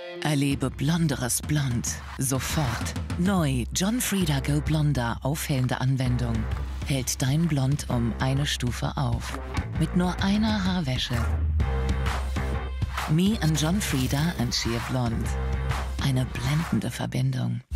Erlebe blonderes Blond. Sofort. Neu John Frieda Go Blonder aufhellende Anwendung. Hält dein Blond um eine Stufe auf. Mit nur einer Haarwäsche. Me and John Frieda and Sheer Blond. Eine blendende Verbindung.